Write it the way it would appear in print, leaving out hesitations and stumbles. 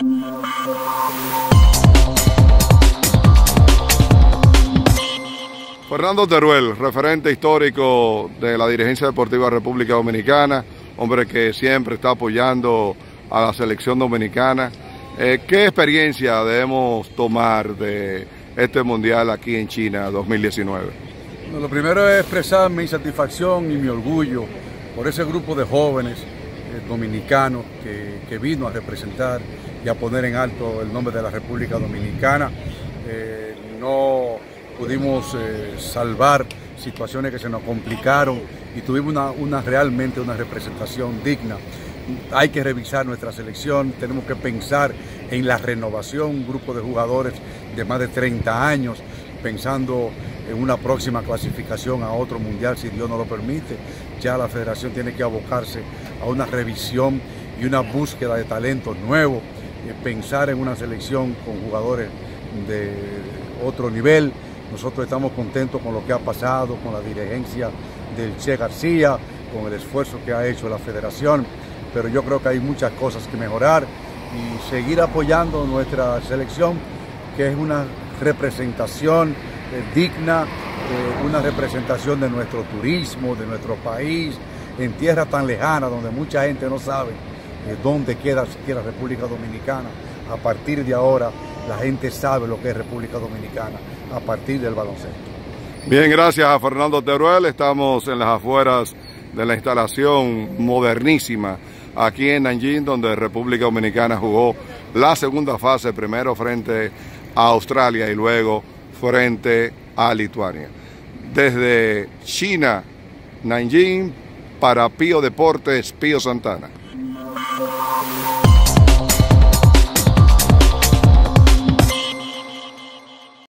Fernando Teruel, referente histórico de la dirigencia deportiva de República Dominicana, hombre que siempre está apoyando a la selección dominicana. ¿Qué experiencia debemos tomar de este mundial aquí en China 2019? Bueno, lo primero es expresar mi satisfacción y mi orgullo por ese grupo de jóvenes dominicanos que vino a representar y a poner en alto el nombre de la República Dominicana. No pudimos salvar situaciones que se nos complicaron y tuvimos realmente una representación digna. Hay que revisar nuestra selección, tenemos que pensar en la renovación, un grupo de jugadores de más de 30 años, pensando en una próxima clasificación a otro mundial, si Dios nos lo permite. Ya la federación tiene que abocarse a una revisión y una búsqueda de talentos nuevos, pensar en una selección con jugadores de otro nivel. Nosotros estamos contentos con lo que ha pasado, con la dirigencia del Che García, con el esfuerzo que ha hecho la federación, pero yo creo que hay muchas cosas que mejorar y seguir apoyando nuestra selección, que es una representación digna, una representación de nuestro turismo, de nuestro país, en tierras tan lejanas donde mucha gente no sabe dónde queda siquiera República Dominicana. A partir de ahora la gente sabe lo que es República Dominicana, a partir del baloncesto. Bien, gracias a Fernando Teruel. Estamos en las afueras de la instalación modernísima aquí en Nanjing, donde República Dominicana jugó la segunda fase, primero frente a Australia y luego frente a Lituania. Desde China, Nanjing, para Pío Deportes, Pío Santana.